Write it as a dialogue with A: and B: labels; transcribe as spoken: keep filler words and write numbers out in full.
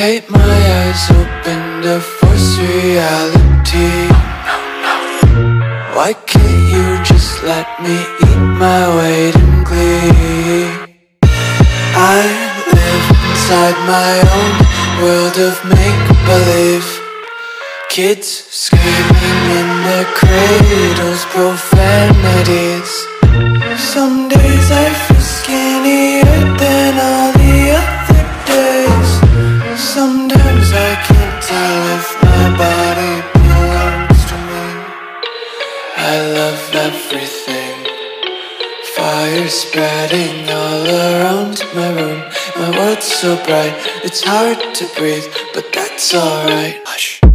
A: hate my eyes open to force reality. Why can't you just let me eat my weight in glee? I live inside my own world of make-believe. Kids screaming in their cradles, profanities. Some days I feel skinnier than all the other days. Sometimes I can't tell if my body belongs to me. I love everything. Fire spreading all around my room. My world's so bright, it's hard to breathe, but that's alright. Hush.